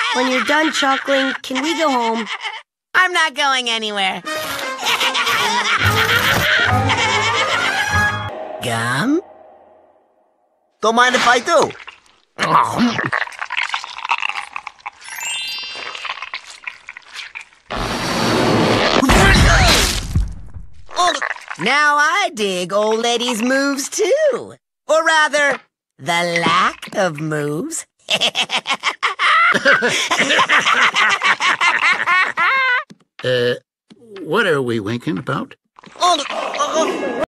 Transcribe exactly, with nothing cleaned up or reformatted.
When you're done chuckling, can we go home? I'm not going anywhere. Gum? Don't mind if I do. Now I dig old lady's moves too. Or rather, the lack of moves. uh, what are we winking about?